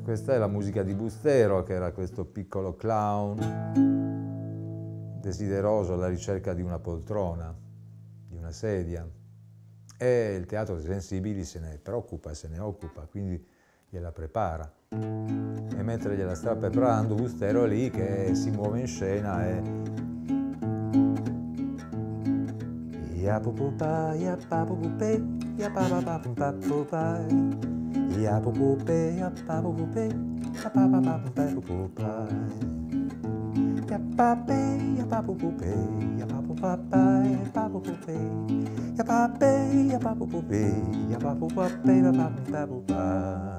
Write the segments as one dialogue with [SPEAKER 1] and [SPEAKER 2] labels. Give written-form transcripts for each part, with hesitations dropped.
[SPEAKER 1] Questa è la musica di Bustero, che era questo piccolo clown desideroso alla ricerca di una poltrona, di una sedia. E il teatro dei sensibili se ne preoccupa, se ne occupa, quindi gliela prepara. E mentre gliela sta preparando, Bustero è lì che si muove in scena e... Ya pupupa, ya papupupe, ya papapapupapupai. Ya pupupe, ya papupupe, ya papapapupapupai. Ya pape, ya papupupe, ya papupapai, papupupe. Ya pape, ya papupupe, ya papupape, papapapupai.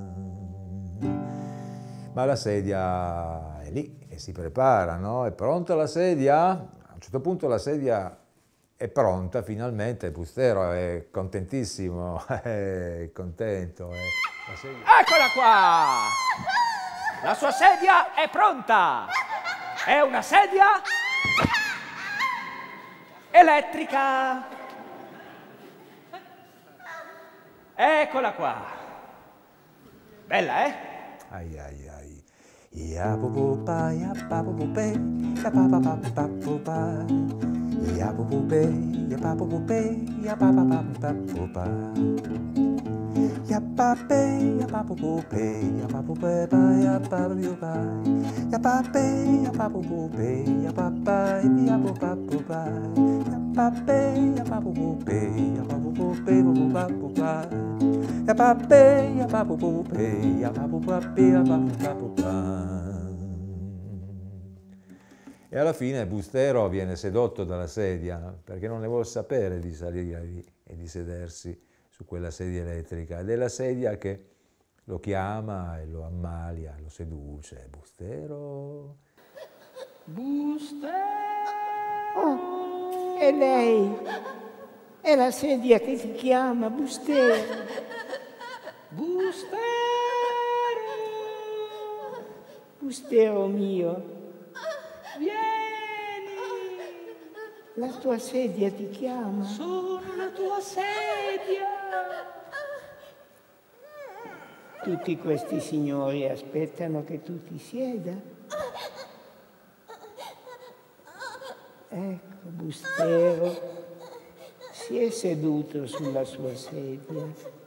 [SPEAKER 1] Ma la sedia è lì e si prepara, no? È pronta la sedia? A un certo punto la sedia è pronta, finalmente. Bustero è contentissimo, è contento. La sedia...
[SPEAKER 2] Eccola qua! La sua sedia è pronta! È una sedia elettrica! Eccola qua! Bella, eh?
[SPEAKER 1] Ai ai ai. Ya pupupa, ya papupupe, ya papapapupapupa. Ya pupupe, ya papupupe, ya papapapupapupa. Ya pape, ya papupupe, ya papupepa, ya papupupa. Ya pape, ya papupupe, ya papa, ya pupapupa. Ya pape, ya papupupe, ya papupupe, papupapupa. Ya pape, ya papupupe, ya papupape, ya papupapupa. E alla fine Bustero viene sedotto dalla sedia perché non ne vuol sapere di salire lì e di sedersi su quella sedia elettrica. Ed è la sedia che lo chiama e lo ammalia, lo seduce. Bustero?
[SPEAKER 2] Bustero!
[SPEAKER 3] Oh, è lei. È la sedia che si chiama Bustero.
[SPEAKER 2] Bustero!
[SPEAKER 3] Bustero mio,
[SPEAKER 2] Vieni!
[SPEAKER 3] la tua sedia ti chiama.
[SPEAKER 2] Sono la tua sedia!
[SPEAKER 3] Tutti questi signori aspettano che tu ti sieda. Ecco, Bustero si è seduto sulla sua sedia.